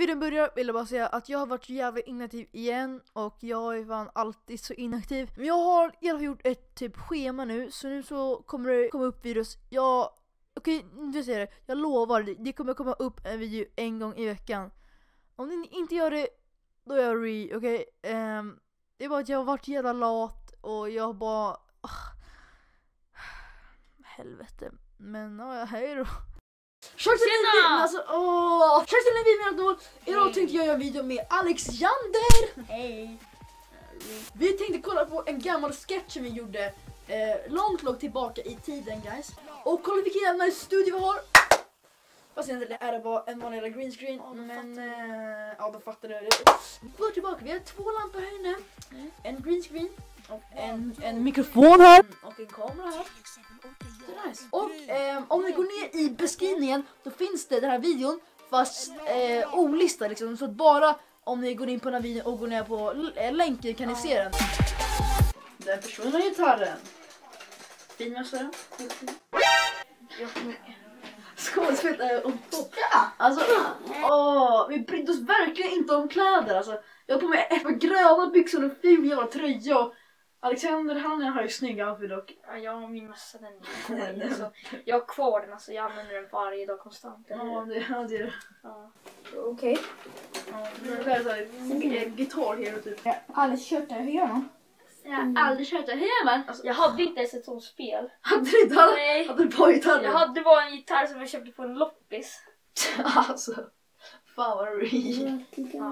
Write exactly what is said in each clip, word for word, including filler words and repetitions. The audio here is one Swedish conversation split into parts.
videon börjar vill jag bara säga att jag har varit jävligt inaktiv igen. Och jag är fan alltid så inaktiv. Men jag har i alla fall gjort ett typ schema nu. Så nu så kommer det komma upp videos. Jag, okej, nu vill säga det. Jag lovar, det, det kommer komma upp en video en gång i veckan. Om ni inte gör det, då är jag re, okej? Um, det är bara att jag har varit jävla lat. Och jag bara... Oh, helvete. Men ja, hej då. Tjena! Alltså, åh! Tjena till en video. Idag tänkte jag göra en video med Alexander. Hej. Vi tänkte kolla på en gammal sketch som vi gjorde eh, långt, långt tillbaka i tiden, guys. Och kolla vilken jävla studio vi har. Fast egentligen är det bara en vanlig green screen. Oh, men eh, ja, då fattar du. Vi går tillbaka. Vi har två lampor här inne. Mm. En green screen. Och en, en mikrofon här. Och en kamera här. Det är nice. Och eh, om ni går ner i beskrivningen, då finns det den här videon. Fast eh, olistad liksom. Så att bara om ni går in på den här videon och går ner på länken kan ni se den. Där försvinner gitarren. Fin mästare. Skådespelare om topp. Alltså, åh, vi brydde oss verkligen inte om kläder. Alltså, jag har på mig ett par gröna byxor och en ful jävla tröja. Och Alexander, han har ju snygg outfit dock. Ja, jag har min mössa den. Alltså, jag har kvar den, alltså jag använder den varje dag konstant. Ja, det, ja, det är det. Ja. Okej. Ja, det är såhär, gitarr hero typ. Jag har aldrig kört det, hur gör man? Jag har aldrig kört det hemma. Alltså, jag hade inte ens ett sånt spel. Hade du inte? Hade, Nej. hade du på gitarren? Jag hade bara en gitarr som jag köpte på en loppis. Alltså, fan vad rik.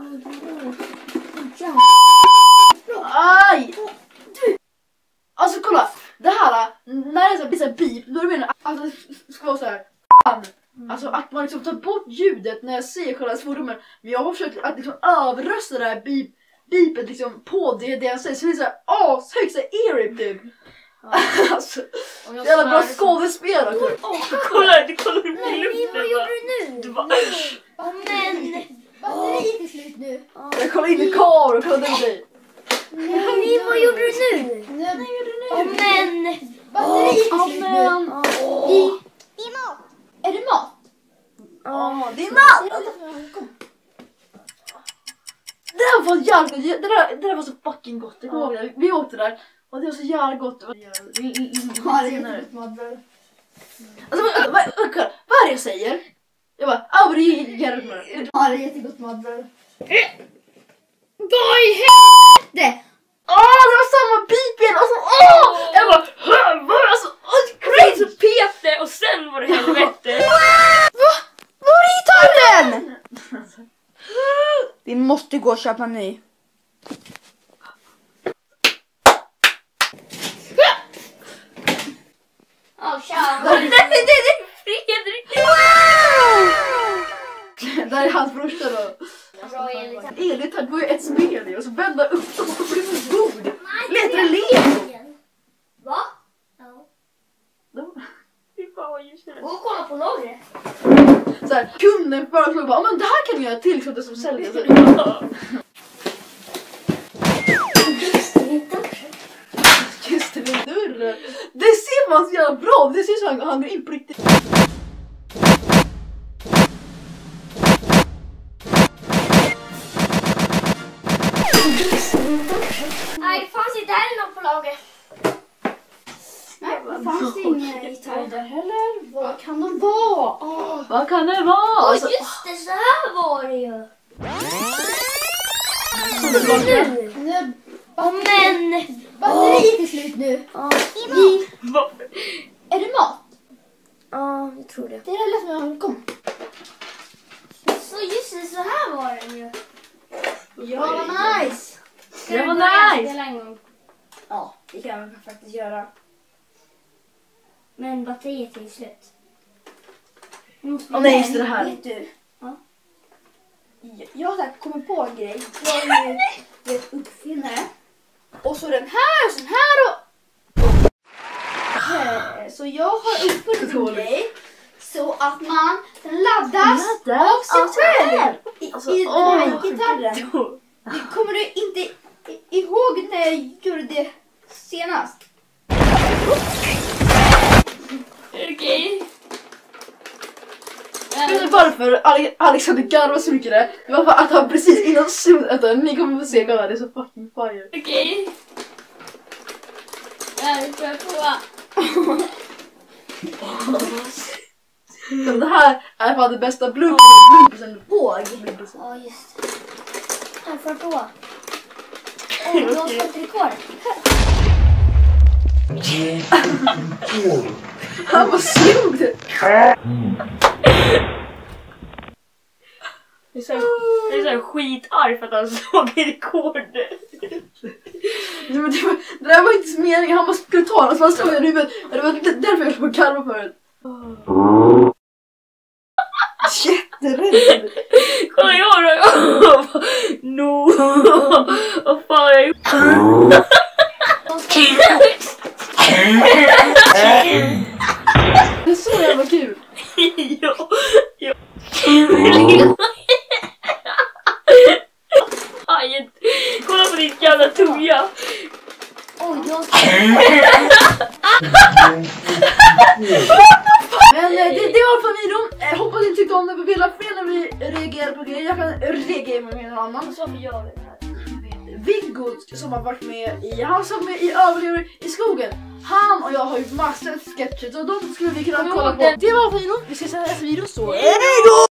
Aj! Du! Alltså kolla, det här, när det är så här beep, då är det menar att det ska vara så här. Mm. Alltså att man liksom tar bort ljudet när jag säger själva svordomen. Men jag har försökt att liksom överrösta det här beep, beepet liksom på det, det jag säger. Så det är så här ashögt, så här eerie typ. Ja. Alltså, det är jävla bra skådespel också. Åh, kolla, det kollar du på luften. Vad gjorde du nu? Du bara, äsch. Åh men, batteriet är slut nu. Jag kollar in i kameran och kollar ut dig. Nej, vad gjorde du nu? Nej, vad gjorde du nu? Åh men, batteriet är slut nu. I, i mat. Är det mat? Ja, det är mat! Det där var jävligt gott. Det där, det där var så fucking gott. Jag kommer ihåg det. Vi åt det där. Och det var så jävla gott. Ja, det är jättegott matbröd. Alltså, vad, vad, vad, vad är det jag säger? Jag bara, ah, det är jävligt med det. Ja, det är jättegott matbröd. Vad i helvete? Åh, det var samma beep igen. Alltså, åh! Jag bara, vad? Alltså, åh, Crazy Peter och sen var det helvete. Va? Var är gitarren? Vi måste gå och köpa en ny. Åh, tja. Nej, det är Fredrik. Det där är hans brorsa då. Bra, Elin. Elin, det var ju ett spel i och så vända upp och bli så god. Letar det Lego? Va? Ja. Fy fan vad ljus det är. Gå och kolla på lagret. Så här, kunden föreslår bara, men det här kan vi göra till så det som säljer. Så, just det, min dörr. Det ser man så jävla bra. Det ser så han, han går in på riktigt. Nej, det fanns inte heller någon på lager. Nej, det fanns inga gitarrer där heller. Vad kan de vara? Oh. Vad kan det vara? Åh, Alltså, just det, så här var det ju. Nu. Åh, men. Batteriet är slut nu. Ja. I, är det mat? Ja, jag tror det. Det är det lätt med. Kom. Så just det, så här var det ju. Ja, vad nice. Det var nice. Spela en gång? Ja, det kan man faktiskt göra. Men batteriet är slut. Åh nej, just det här. Vet du? Ja. Jag har så här kommit på en grej. Jag är ju ett uppfinnare. Och så den här och så den här och... Eh, Så jag har uppfunnit en grej. Så att man den laddas Laddar av sig av sig själv. själv. I, Alltså, i den åh, här gitarren. Det kommer du inte i- ihåg när jag gjorde det senast? Okej. Vet du varför Ale- Alexander garvar så mycket där? Det var för att han precis innan slutet, ni kommer få se, kolla, det är så fucking fire. Okej. Okay. Där får jag prova. Så det här är fan det bästa bloopersen. Våg. Ja, just det. Här får jag prova. Åh, du har fått rekord. Han var slog det. Det är så, det är så skitarg för att han slog i rekordet. Nej, men det, var, det där var inte så meningen, han bara skulle ta den så han slog i huvudet. Och det var därför jag skulle karva förut. Oh. Jätterädd. Kolla jag då. No. Vad fan har jag gjort? Det är så jävla kul. Ja. Ja. Aj, kolla på ditt jävla tunga. Oj, jag Men eh, det, det var för videon. Jag hoppas ni tyckte om det. Vi vill ha fler när vi reagerar på grejer. Jag kan reagera med någon annan. Så varför gör vi det här? Viggo som har varit med i, han som med i Överlever i skogen. Han och jag har gjort massor av sketcher och de skulle vi kunna kolla på. Det var för videon. Vi ses i nästa video så. Hej då!